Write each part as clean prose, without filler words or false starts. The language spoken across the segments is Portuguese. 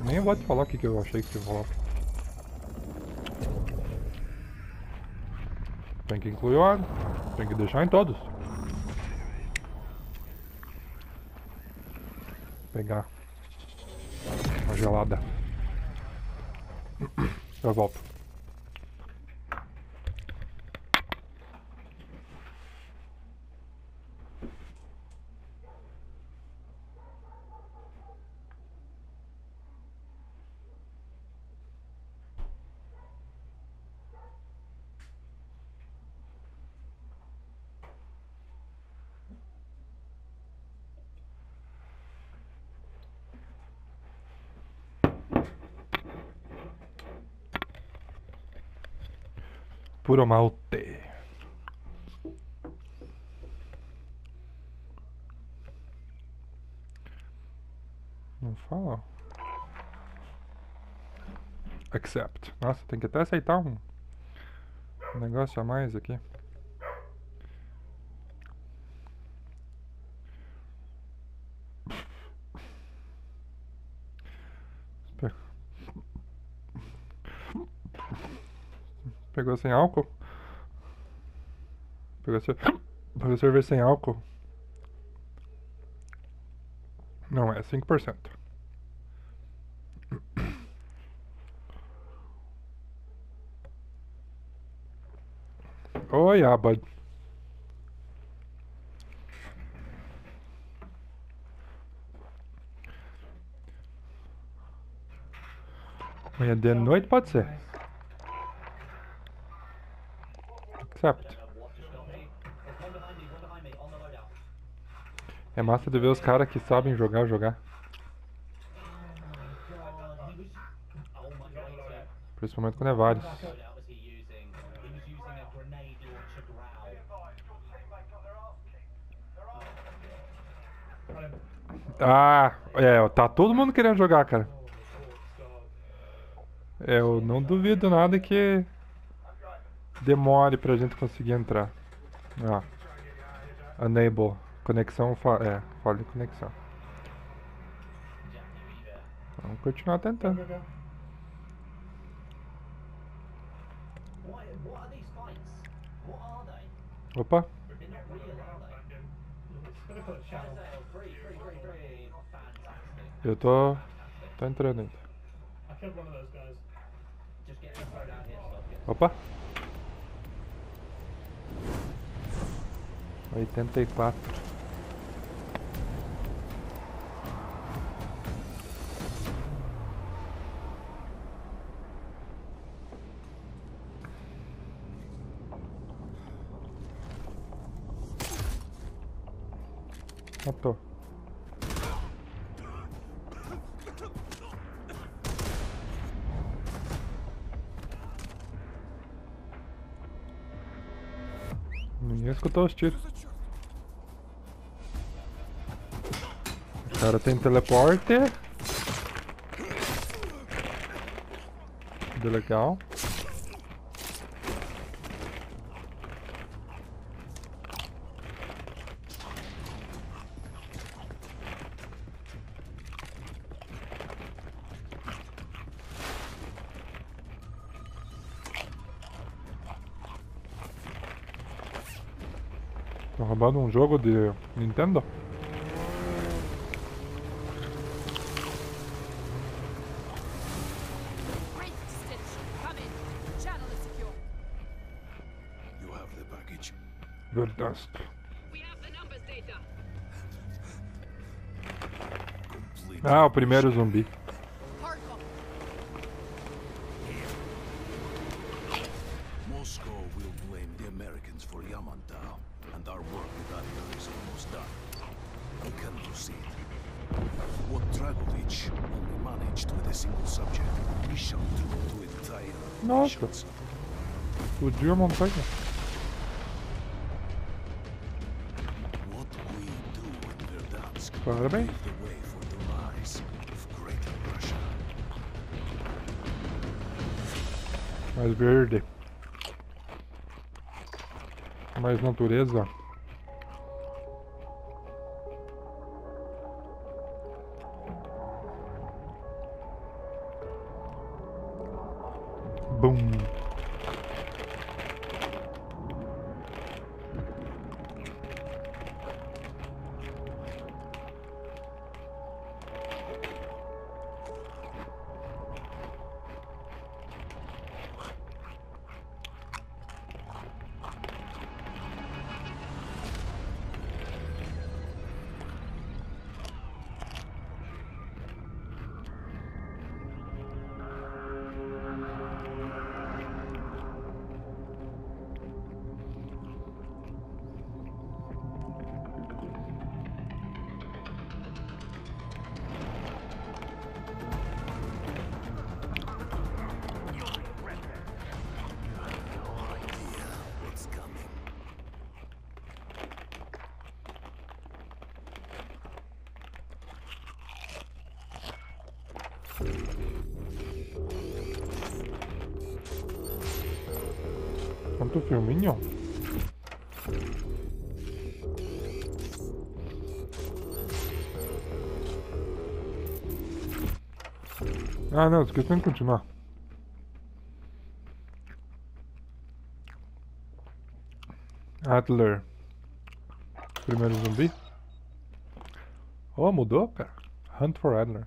Nem vou te falar o que eu achei que você ia falar. Tem que incluir óleo. Tem que deixar em todos. Pegar uma gelada. Eu volto. Puro malte. Não fala. Accept. Nossa, tem que até aceitar um negócio a mais aqui. Pegou sem álcool? Pegou cerveja sem álcool? Não, é 5%. Oh yeah, bud. Amanhã de noite pode ser. Accept. É massa de ver os caras que sabem jogar. Principalmente quando é vários. Ah, é, tá todo mundo querendo jogar, cara. Eu não duvido nada que demore pra gente conseguir entrar. Ah, enable. Conexão, falha de conexão. Vamos continuar tentando. Opa. Eu tô entrando ainda. Opa. 84. Matou. Ninguém escutou os tiros. O cara tem teleporte. Tudo legal. Tô roubando um jogo de Nintendo? Good dust. Ah, o primeiro zumbi. Moscow will blame the Americans for Yamantau, and our work with Adler is almost done. We can proceed. What Dragovich only managed with a single subject, we shall do to entire Nossa, nations. explodiu a montanha. What we do in Verdansk Parabéns. pave the way for the rise of Greater Russia. Mais verde. Mais natureza. Bum. What's coming? Quanto filminho? Ah, não, esqueci de continuar. Adler. Primeiro zumbi. Oh, mudou, cara. Hunt for Adler.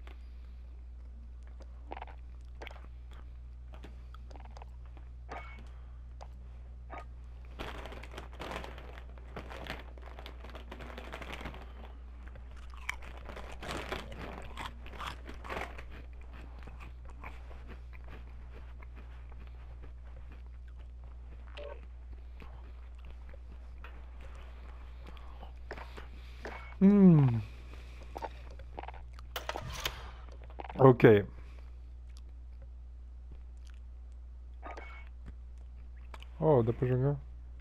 Ok. Oh, dá pra jogar.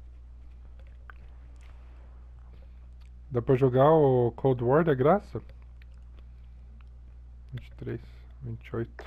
Dá pra jogar o Cold War de graça? 23, 28.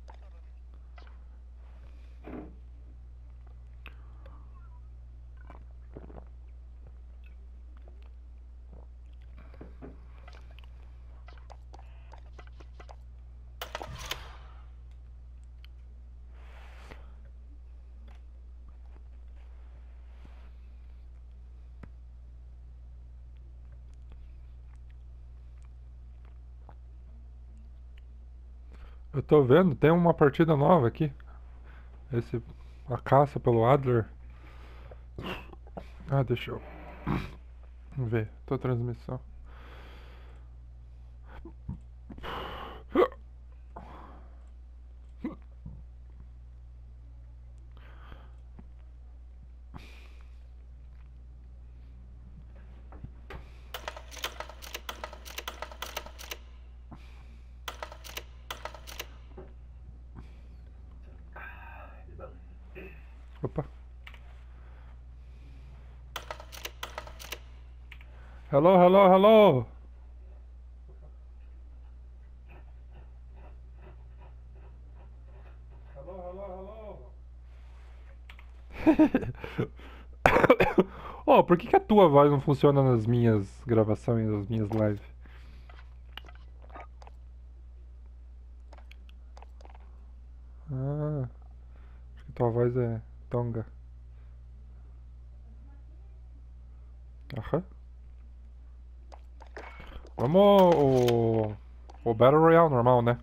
Eu tô vendo, tem uma partida nova aqui. A caça pelo Adler. Ah, deixa eu ver. Tua transmissão. Opa. Hello, hello, hello. Oh, por que a tua voz não funciona nas minhas gravações, nas minhas lives? Ah, acho que tua voz é tonga. Aham. Vamos o Battle Royale normal, né?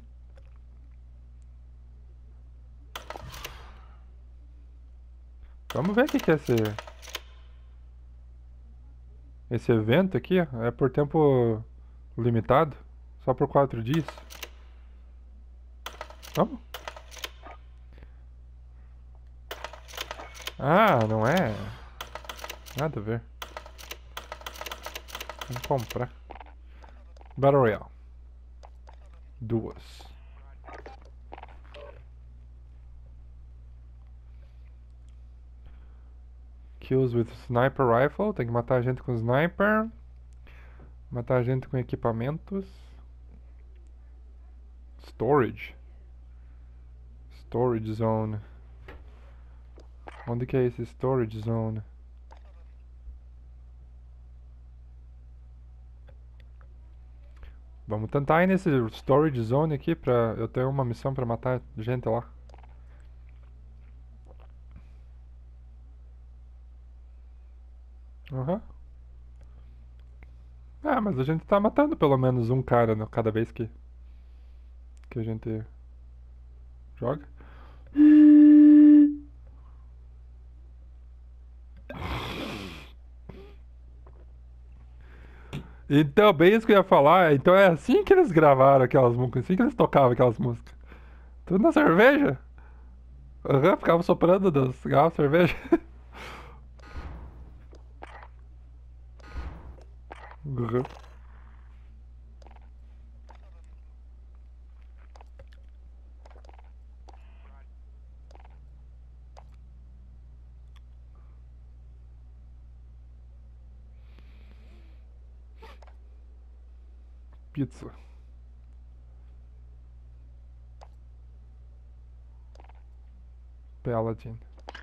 Vamos ver o que é esse evento aqui. É por tempo limitado. Só por 4 dias. Vamos? Ah, não é? Nada a ver. Vamos comprar. Battle Royale. 2. Kills with Sniper Rifle. Tem que matar a gente com sniper. Matar a gente com equipamentos. Storage. Storage Zone. Onde que é esse Storage Zone? Vamos tentar ir nesse Storage Zone aqui pra eu ter uma missão pra matar gente lá. Aham. Ah, mas a gente tá matando pelo menos um cara cada vez que a gente joga. Então, bem isso que eu ia falar. Então é assim que eles gravaram aquelas músicas, assim que eles tocavam aquelas músicas. Tudo na cerveja. Aham, ficava soprando das garrafas de cerveja. Uhum. Pizza. Paladin.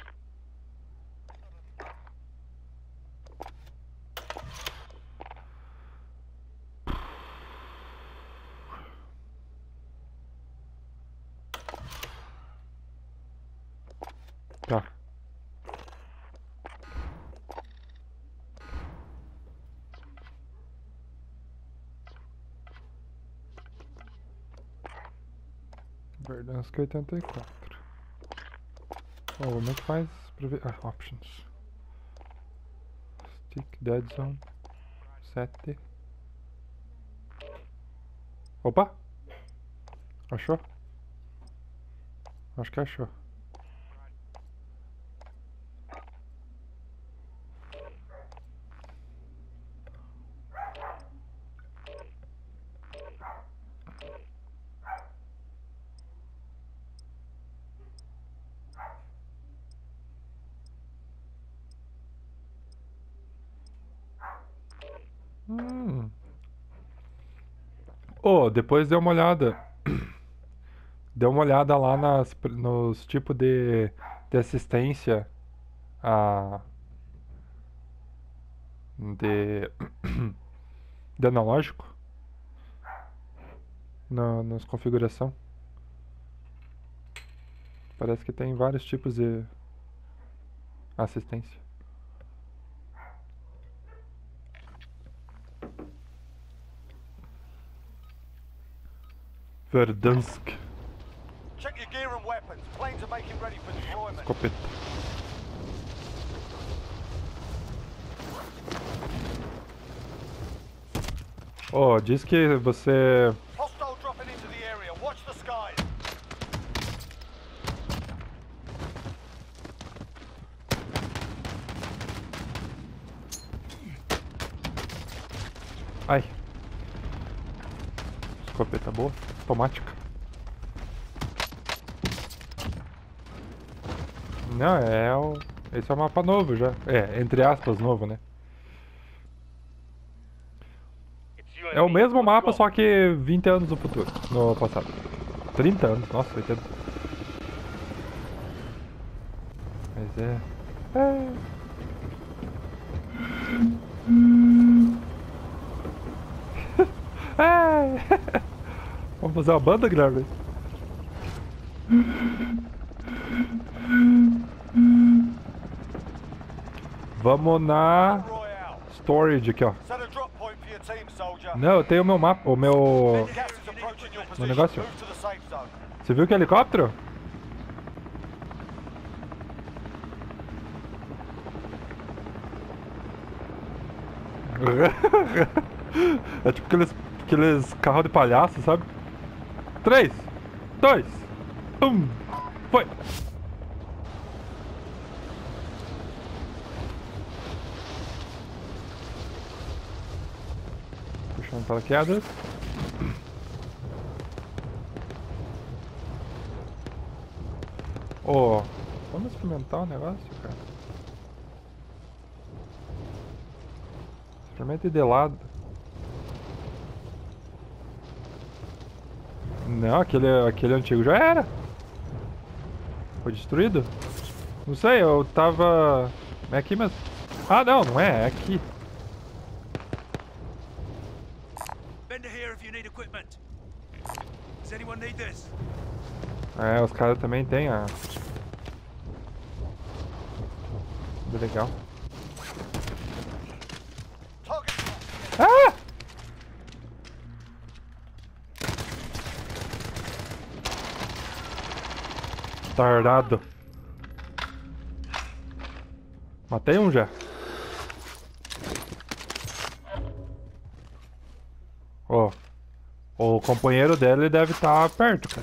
Tá. Verdansk 84. Oh, como é que faz pra ver? Ah, options. Stick, dead zone. 7. Opa! Achou? Acho que achou. Oh, depois dê uma olhada. Dê uma olhada lá nos tipos de assistência a, de, de analógico nas configuração. Parece que tem vários tipos de assistência. Verdansk. Check your gear and weapons. Planes are making ready for deployment. Escopeta. Oh, diz que você... Hostile dropping into the area. Watch the skies. Ai. Escopeta boa. Automática. Não, esse é um mapa novo já. É, entre aspas, novo, né? É o mesmo mapa, só que 20 anos no futuro. No passado. 30 anos, nossa, 80. Mas é... Vamos fazer uma banda, Guilherme? Vamos na... Royale. Storage aqui, ó. Set a drop point for your team, soldier. Não, eu tenho o meu mapa, o meu... Gas is approaching your Meu position. negócio. Move to the safe zone. Você viu que helicóptero? É tipo aqueles carros de palhaço, sabe? 3, 2, 1, foi! Puxando paraquedas. Oh, vamos experimentar o negócio, cara. Experimente de lado. Não, aquele antigo já era. Foi destruído? Não sei, eu tava... É aqui mesmo. Ah, não, não é, é aqui. Vendor here if you need equipment. Does anyone need this? É, os caras também têm a... Legal. Retardado. Matei um já. Ó. O companheiro dele deve estar perto, cara.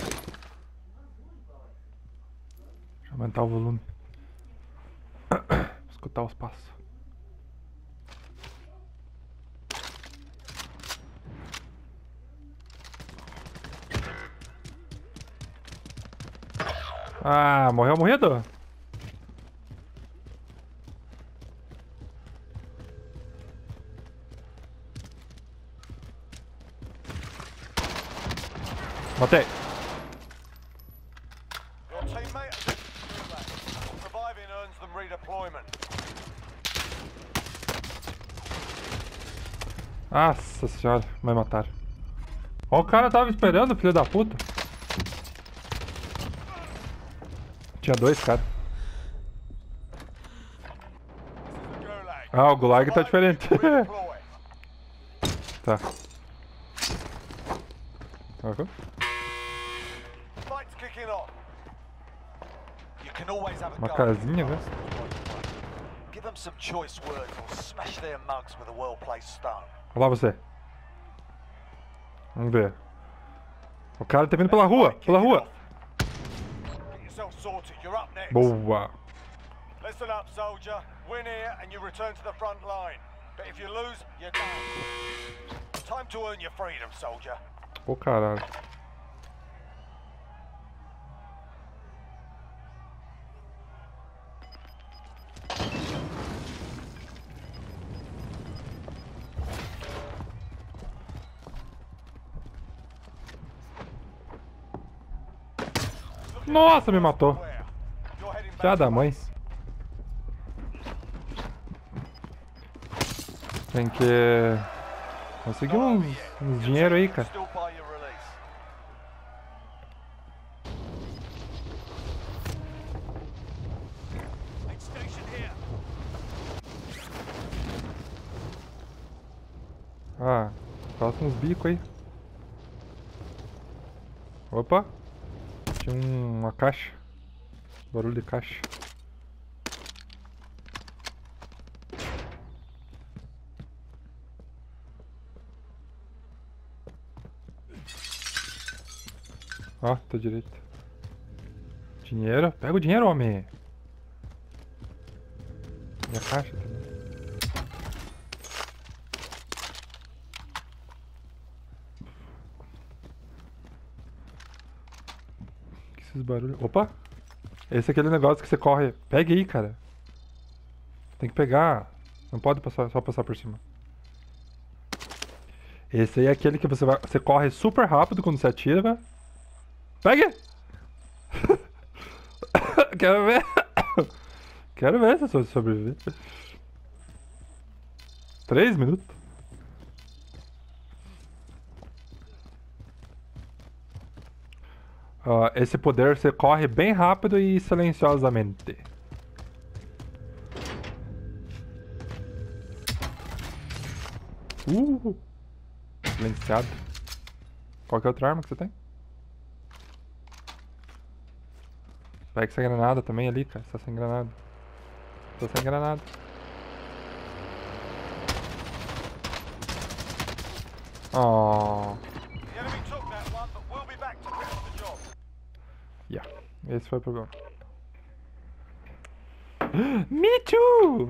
Deixa eu aumentar o volume. Escutar os passos. Ah, morreu morrido? Matei. Your teammate has been through that. Surviving earns them redeployment. Nossa senhora, vai matar. Ó, o cara tava esperando, filho da puta. Tinha dois, cara. This is the Gulag. Ah, o Gulag tá diferente. Redeploy. Tá. Ok. Fight's kicking off. You can always have a Uma go. casinha, né? Give them some choice words or smash their mugs with a well-placed stone. Olha lá você. Vamos ver. O cara tá vindo pela rua, pela rua. Get yourself sorted. You're up next. Boa. Listen up, soldier. Win here and you return to the front line. But if you lose, you're done. Time to earn your freedom, soldier. Ô caralho. Nossa, me matou. You're heading back Já da to mãe. base. Tem que conseguir uns dinheiro aí, cara. Still by your release. Aid station here. Ah, falta uns bicos aí. Opa. Tinha uma caixa. Barulho de caixa. Ó, tá direito. Dinheiro? Pega o dinheiro, homem. E a caixa também. Que esses barulhos? Opa! Esse é aquele negócio que você corre. Pegue aí, cara. Tem que pegar. Não pode passar, só passar por cima. Esse aí é aquele que você corre super rápido quando você atira. Pegue! Quero ver. Quero ver se você sobreviver. 3 minutos. Esse poder você corre bem rápido e silenciosamente. Silenciado. Qual que é outra arma que você tem? Pega essa granada também ali, cara. Tá sem granada. Tô sem granada. Oh. The enemy took that one, but we'll be back to finish the job. Yeah. Esse foi o problema. Me too!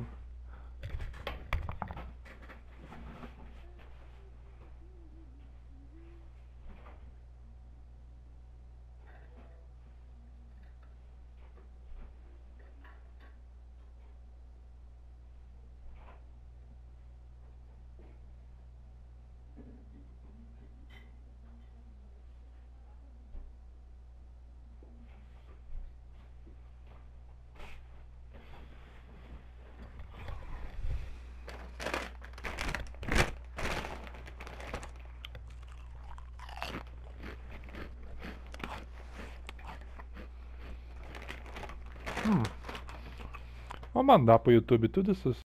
Vou mandar pro YouTube tudo isso.